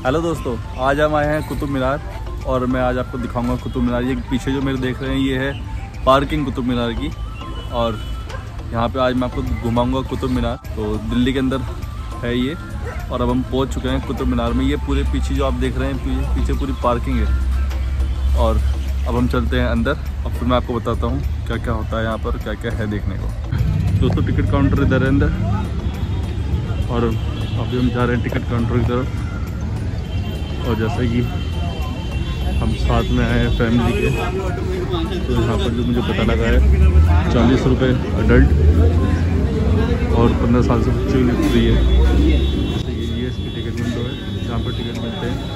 Hello दोस्तों, आज हम आए हैं कुतुब मीनार और मैं आज आपको दिखाऊंगा कुतुब मीनार। ये पीछे जो मेरे देख रहे हैं ये है पार्किंग कुतुब मीनार की, और यहाँ पे आज मैं आपको घुमाऊंगा कुतुब मीनार। तो दिल्ली के अंदर है ये, और अब हम पहुँच चुके हैं कुतुब मीनार में। ये पूरे पीछे जो आप देख रहे हैं पीछे पूरी पार्किंग है, और अब हम चलते हैं अंदर और फिर मैं आपको बताता हूँ क्या क्या होता है यहाँ पर, क्या क्या है देखने को। दोस्तों टिकट काउंटर इधर है अंदर, और अभी हम जा रहे हैं टिकट काउंटर की तरफ। और जैसे कि हम साथ में आए हैं फैमिली के, तो यहाँ पर जो मुझे पता लगा है 40 रुपये अडल्ट और 15 साल से बच्चे के लिए फ्री है। जैसे कि ये इसकी टिकट विंडो है जहाँ पर टिकट मिलते हैं।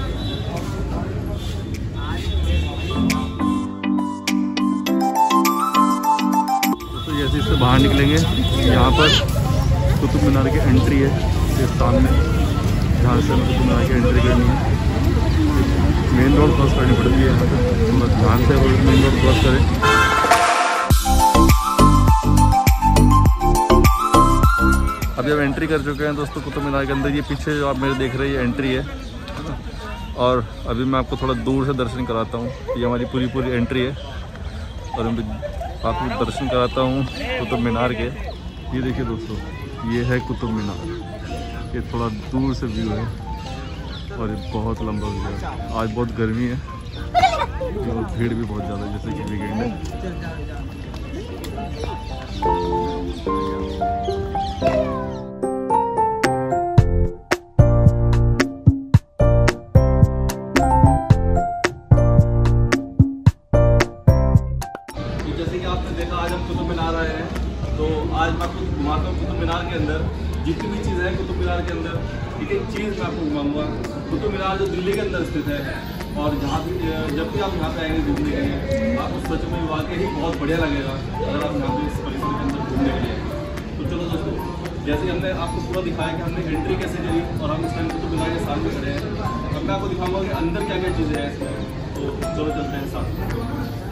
तो जैसे इससे बाहर निकलेंगे, यहाँ पर कुतुब मीनार की एंट्री है ये सामने, जहाँ से हमें कुतुब मीनार की एंट्री करनी है। मेन रोड क्रॉस करनी पड़ती है यहाँ पर, तो ध्यान से मेन रोड क्रॉस करें। अभी हम एंट्री कर चुके हैं दोस्तों कुतुब मीनार के अंदर। ये पीछे जो आप मेरे देख रहे हैं ये एंट्री है, और अभी मैं आपको थोड़ा दूर से दर्शन कराता हूँ। ये हमारी पूरी एंट्री है, और मैं आपको दर्शन कराता हूँ कुतुब मीनार के। ये देखिए दोस्तों, ये है कुतुब मीनार। ये थोड़ा दूर से व्यू है, और ये बहुत लंबा व्यू है। आज बहुत गर्मी है, तो भीड़ भी बहुत ज़्यादा है, जैसे कि वीकेंड है। तो जैसे कि आपने देखा आज हम कुतुब मीनार आए हैं, तो आज मैं आपको घुमाता हूँ कुतुब मीनार के अंदर जितनी भी चीज़ें हैं कुतुब मीनार के अंदर। ठीक है, एक चीज़ मैं आपको घुमाऊँगा। कुतुब मीनार जो दिल्ली के अंदर स्थित है, और जहाँ भी जब भी आप यहाँ पे आएंगे घूमने के लिए, आपको सच में वाकई ही बहुत बढ़िया लगेगा अगर आप यहाँ पे इस परिसर के अंदर घूमने के लिए। तो चलो दोस्तों, जैसे कि हमने आपको पूरा दिखाया कि हमने एंट्री कैसे करी, और हम इस टाइम कुतुब मीनार के सामने खड़े हैं। अब मैं आपको दिखाऊँगा कि अंदर क्या क्या चीज़ें हैं इसमें। तो चलो चलते हैं साथ।